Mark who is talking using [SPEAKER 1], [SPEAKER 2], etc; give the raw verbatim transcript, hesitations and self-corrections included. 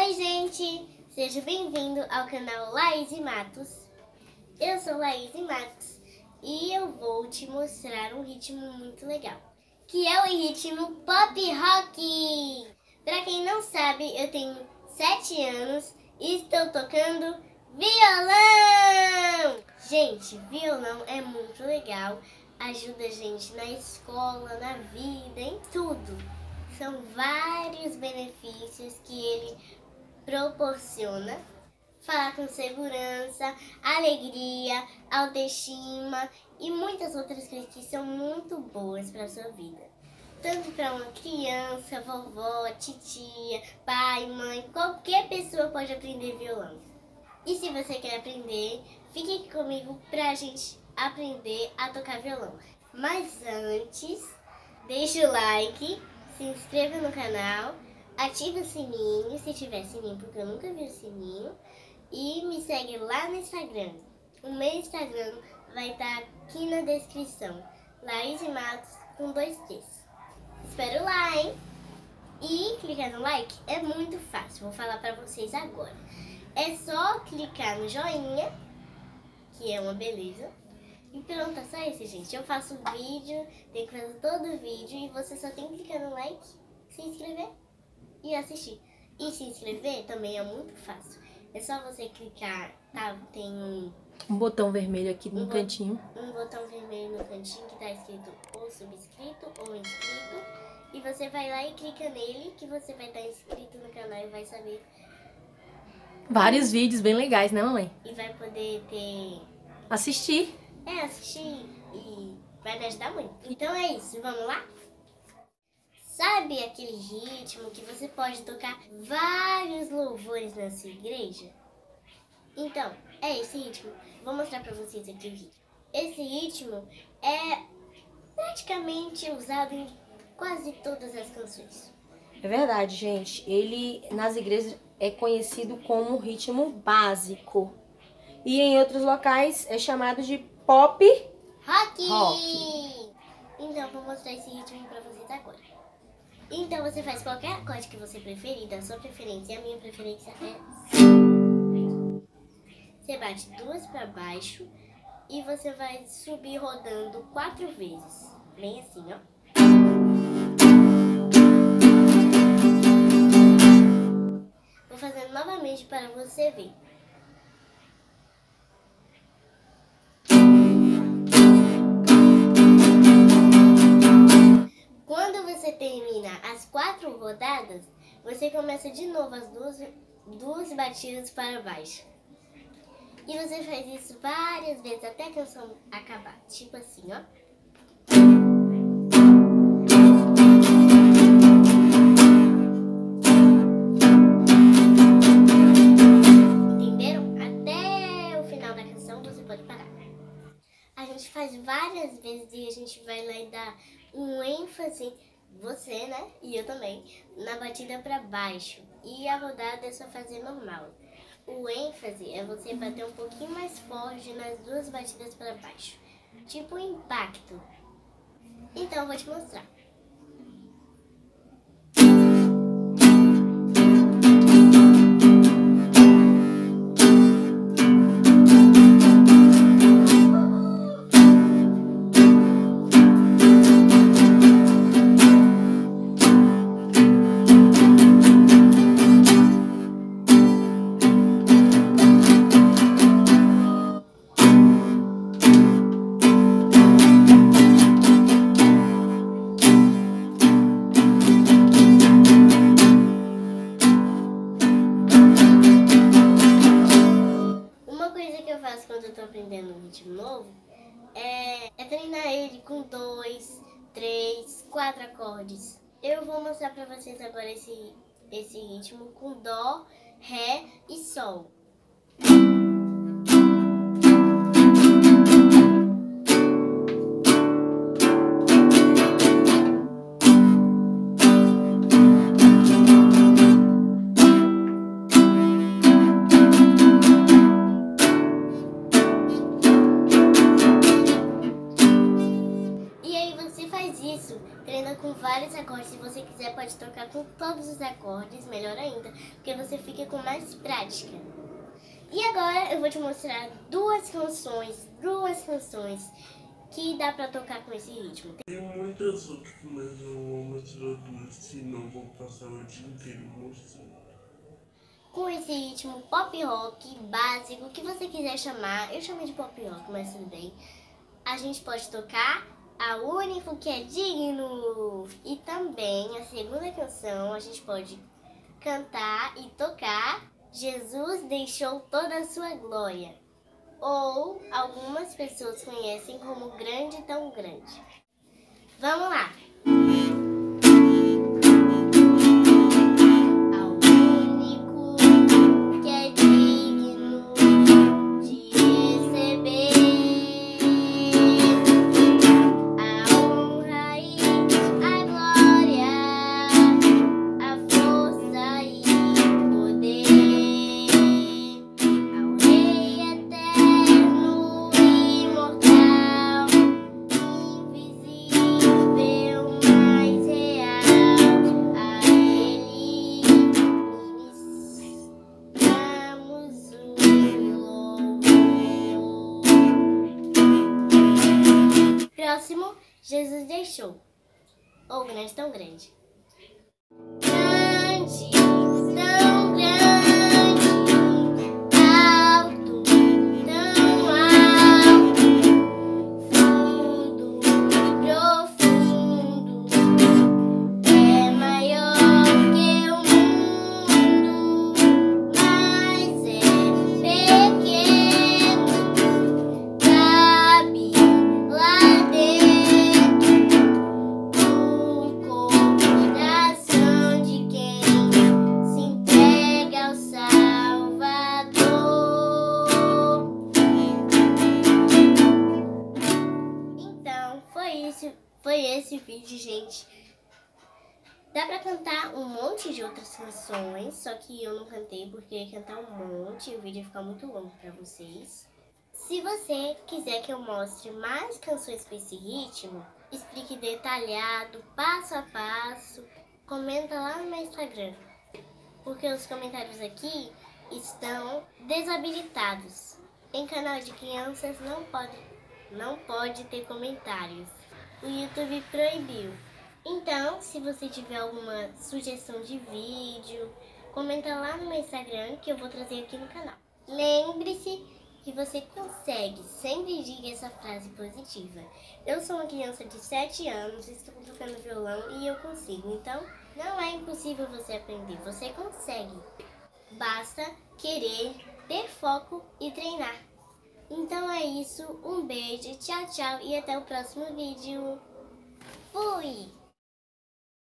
[SPEAKER 1] Oi gente, seja bem-vindo ao canal Laís e Matos. Eu sou Laís e Matos e eu vou te mostrar um ritmo muito legal, que é o ritmo pop rock. Pra quem não sabe, eu tenho sete anos e estou tocando violão. Gente, violão é muito legal, ajuda a gente na escola, na vida, em tudo. São vários benefícios que ele proporciona. Falar com segurança, alegria, autoestima e muitas outras coisas que são muito boas para a sua vida. Tanto para uma criança, vovó, titia, pai, mãe, qualquer pessoa pode aprender violão. E se você quer aprender, fique aqui comigo para a gente aprender a tocar violão. Mas antes, deixa o like, se inscreva no canal, ative o sininho, se tiver sininho, porque eu nunca vi o sininho, e me segue lá no Instagram. O meu Instagram vai estar aqui na descrição, Laís e Matos com dois T's. Espero lá, hein? E clicar no like é muito fácil, vou falar pra vocês agora. É só clicar no joinha, que é uma beleza. E pronto, é só isso, gente. Eu faço vídeo, tenho que fazer todo o vídeo e você só tem que clicar no like, se inscrever e assistir. E se inscrever também é muito fácil. É só você clicar, tá? Tem um...
[SPEAKER 2] Um botão vermelho aqui no
[SPEAKER 1] um
[SPEAKER 2] cantinho.
[SPEAKER 1] Um botão vermelho no cantinho que tá escrito ou subscrito ou inscrito. E você vai lá e clica nele que você vai estar inscrito no canal e vai saber.
[SPEAKER 2] Vários vídeos bem legais, né, mamãe?
[SPEAKER 1] E vai poder ter...
[SPEAKER 2] Assistir.
[SPEAKER 1] É, assistir e vai me ajudar muito. Então é isso, vamos lá? Sabe aquele ritmo que você pode tocar vários louvores na sua igreja? Então, é esse ritmo. Vou mostrar pra vocês aqui o ritmo. Esse ritmo é praticamente usado em quase todas as canções.
[SPEAKER 2] É verdade, gente. Ele, nas igrejas, é conhecido como ritmo básico. E em outros locais é chamado de pop
[SPEAKER 1] rock.
[SPEAKER 2] rock.
[SPEAKER 1] Então, vou mostrar esse ritmo pra vocês agora. Então, você faz qualquer acorde que você preferir, da sua preferência. E a minha preferência é... Você bate duas pra baixo e você vai subir rodando quatro vezes. Bem assim, ó. Vou fazendo novamente para você ver. Quando você termina as quatro rodadas, você começa de novo as duas, duas batidas para baixo. E você faz isso várias vezes até a canção acabar. Tipo assim, ó. Entenderam? Até o final da canção você pode parar. A gente faz várias vezes e a gente vai lá e dá um ênfase, você, né? E eu também, na batida para baixo. E a rodada é só fazer normal. O ênfase é você bater um pouquinho mais forte nas duas batidas para baixo. Tipo um impacto. Então eu vou te mostrar. Quando eu tô aprendendo um ritmo novo, é, é treinar ele com dois, três, quatro acordes. Eu vou mostrar pra vocês agora esse, esse ritmo com dó, ré e sol. Isso, treina com vários acordes. Se você quiser, pode tocar com todos todos os acordes, melhor ainda, porque você fica com mais prática. E agora eu vou te mostrar duas canções, duas canções que dá pra tocar com esse ritmo.
[SPEAKER 3] Tem muitas outras, mas eu vou mostrar duas, senão vou passar o dia inteiro mostrando.
[SPEAKER 1] Com esse ritmo pop rock básico, o que você quiser chamar, eu chamei de pop rock, mas tudo bem. A gente pode tocar A Único Que É Digno. E também a segunda canção a gente pode cantar e tocar Jesus Deixou Toda a Sua Glória. Ou algumas pessoas conhecem como Grande Tão Grande. Vamos lá! Próximo, Jesus Deixou, ou Grande Tão Grande. Grande, tão grande, alto, tão alto, fundo, profundo, é maior que o mundo, mas é pequeno, cabe lá dentro do coração de quem se entrega ao Salvador. Então, foi isso, foi esse vídeo, gente. Dá pra cantar um monte de outras canções, só que eu não cantei porque eu ia cantar um monte e o vídeo ia ficar muito longo pra vocês. Se você quiser que eu mostre mais canções com esse ritmo, explique detalhado, passo a passo, comenta lá no meu Instagram, porque os comentários aqui estão desabilitados. Em canal de crianças não pode, não pode ter comentários. O YouTube proibiu. Então, se você tiver alguma sugestão de vídeo, comenta lá no meu Instagram que eu vou trazer aqui no canal. Lembre-se que você consegue, sempre diga essa frase positiva. Eu sou uma criança de sete anos, estou tocando violão e eu consigo. Então, não é impossível você aprender, você consegue. Basta querer, ter foco e treinar. Então é isso, um beijo, tchau, tchau e até o próximo vídeo. Fui!